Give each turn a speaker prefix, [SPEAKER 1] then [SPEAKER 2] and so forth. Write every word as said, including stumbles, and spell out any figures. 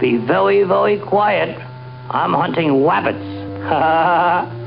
[SPEAKER 1] Be very, very quiet. I'm hunting rabbits. Ha ha ha.